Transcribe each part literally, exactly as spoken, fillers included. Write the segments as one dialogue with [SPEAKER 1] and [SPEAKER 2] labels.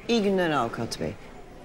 [SPEAKER 1] İyi günler avukat bey.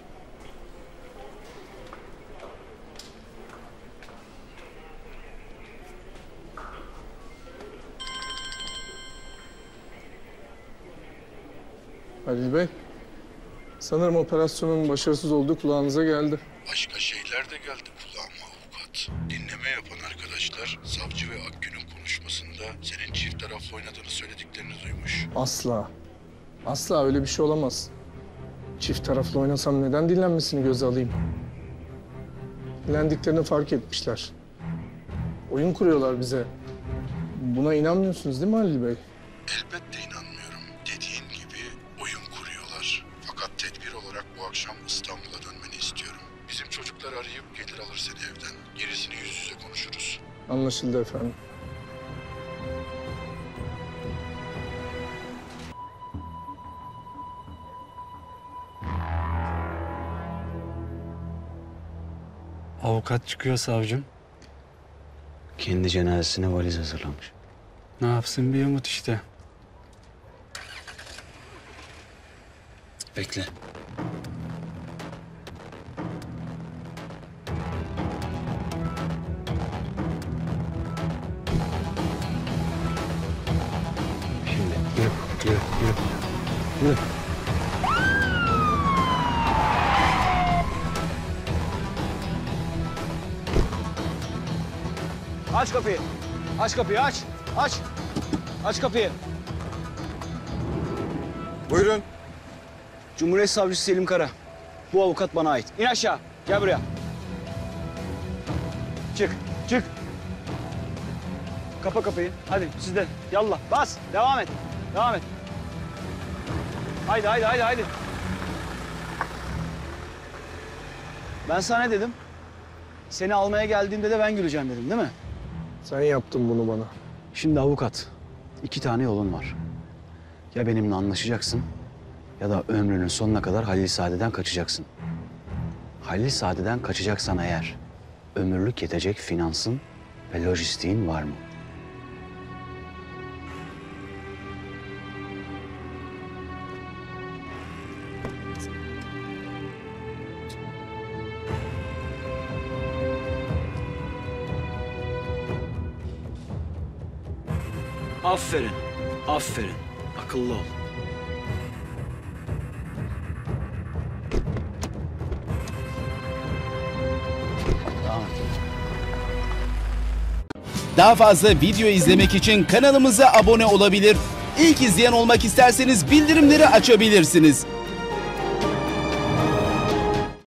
[SPEAKER 2] Halil Bey, sanırım operasyonun başarısız olduğu kulağınıza geldi.
[SPEAKER 3] Başka şeyler de geldi kulağıma avukat. Dinleme yapan arkadaşlar savcı ve Akgün'ün konuşmasında senin çift taraflı oynadığını söylediklerini duymuş.
[SPEAKER 2] Asla, asla öyle bir şey olamaz. Çift taraflı oynasam neden dinlenmesini göze alayım? Dinlendiklerini fark etmişler. Oyun kuruyorlar bize. Buna inanmıyorsunuz değil mi Halil Bey?
[SPEAKER 3] Elbette inanmıyorum. Dediğin gibi oyun kuruyorlar. Fakat tedbir olarak bu akşam İstanbul'a dönmeni istiyorum. Bizim çocuklar arayıp gelir alır seni evden. Gerisini yüz yüze konuşuruz.
[SPEAKER 2] Anlaşıldı efendim.
[SPEAKER 4] Avukat çıkıyor savcım.
[SPEAKER 5] Kendi cenazesine valiz hazırlamış.
[SPEAKER 4] Ne yapsın bir umut işte.
[SPEAKER 5] Bekle. Şimdi yürü, yürü, yürü. Yürü.
[SPEAKER 6] Aç kapıyı. Aç kapıyı aç. Aç. Aç kapıyı.
[SPEAKER 2] Buyurun.
[SPEAKER 6] Cumhuriyet Savcısı Selim Kara. Bu avukat bana ait. İn aşağı. Gel buraya. Çık. Çık. Kapa kapıyı. Hadi siz de. Yallah. Bas. Devam et. Devam et. Haydi haydi haydi haydi. Ben sana ne dedim? Seni almaya geldiğimde de ben güleceğim dedim değil mi?
[SPEAKER 2] Sen yaptın bunu bana.
[SPEAKER 5] Şimdi avukat, iki tane yolun var. Ya benimle anlaşacaksın ya da ömrünün sonuna kadar Halil Saadet'den kaçacaksın. Halil Saadet'den kaçacaksan eğer ömürlük yetecek finansın ve lojistiğin var mı?
[SPEAKER 6] Aferin. Aferin. Akıllı ol.
[SPEAKER 5] Tamam.
[SPEAKER 7] Daha fazla video izlemek için kanalımıza abone olabilir. İlk izleyen olmak isterseniz bildirimleri açabilirsiniz.